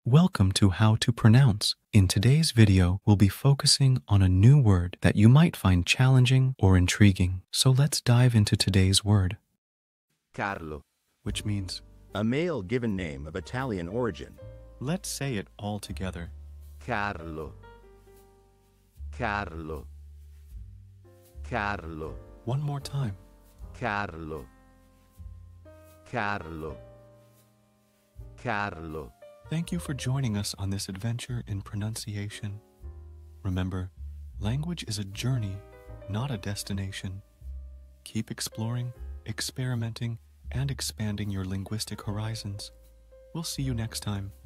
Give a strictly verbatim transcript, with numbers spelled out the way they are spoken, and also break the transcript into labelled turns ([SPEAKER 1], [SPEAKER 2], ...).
[SPEAKER 1] Welcome to How to Pronounce. In today's video, we'll be focusing on a new word that you might find challenging or intriguing. So let's dive into today's word.
[SPEAKER 2] Carlo,
[SPEAKER 1] Which means,
[SPEAKER 2] a male given name of Italian origin.
[SPEAKER 1] let's say it all together.
[SPEAKER 2] Carlo, Carlo, Carlo,
[SPEAKER 1] One more time.
[SPEAKER 2] Carlo, Carlo, Carlo.
[SPEAKER 1] Thank you for joining us on this adventure in pronunciation. Remember, language is a journey, not a destination. Keep exploring, experimenting, and expanding your linguistic horizons. We'll see you next time.